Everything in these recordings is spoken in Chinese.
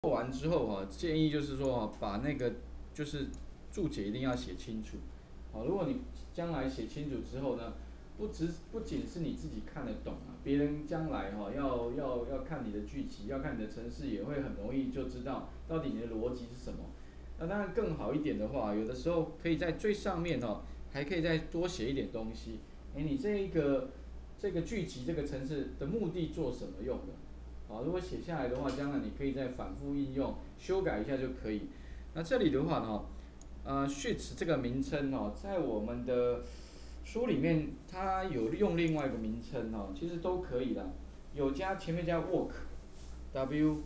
做完之后建议就是说把那个就是注解一定要写清楚。如果你将来写清楚之后呢，不仅是你自己看得懂别人将来要看你的剧集，要看你的程式，也会很容易就知道到底你的逻辑是什么。那当然更好一点的话，有的时候可以在最上面还可以再多写一点东西。你这个剧集这个程式的目的做什么用的？如果写下来的话，将来你可以再反复应用，修改一下就可以。那这里的话呢，sheets 这个名称在我们的书里面它有用另外一个名称其实都可以的，有前面加 work，W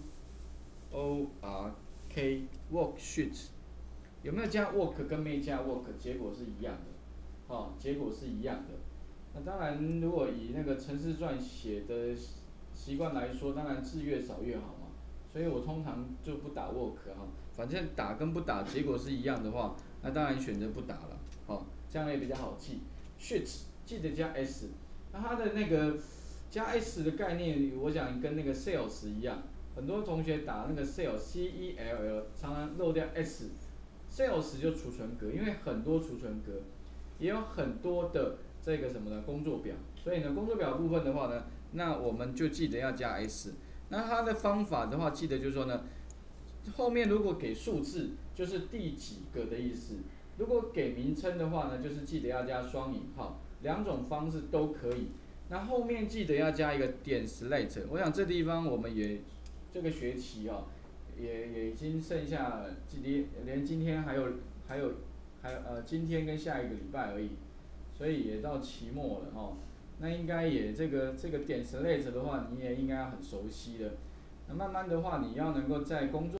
O R K worksheet，有没有加 work 跟没加 work，结果是一样的，结果是一样的。那当然，如果以那个程式撰写的习惯来说，当然字越少越好嘛。所以我通常就不打 work 反正打跟不打结果是一样的话，那当然选择不打了，这样也比较好记。sheet 记得加 s， 那它的那个加 s 的概念，我想跟那个 sales 一样，很多同学打那个 sales C-E-L-L， 常常漏掉 s，sales 就储存格，因为很多储存格，也有很多的这个什么呢工作表，所以呢工作表部分的话呢，那我们就记得要加 s。那它的方法的话，记得就是说呢，后面如果给数字，就是第几个的意思；如果给名称的话呢，就是记得要加双引号，两种方式都可以。那后面记得要加一个点 slate， 我想这地方我们也这个学期也已经剩下连今天还有今天跟下一个礼拜而已，所以也到期末了那应该也这个点 select 的话，你也应该很熟悉的。那慢慢的话，你要能够在工作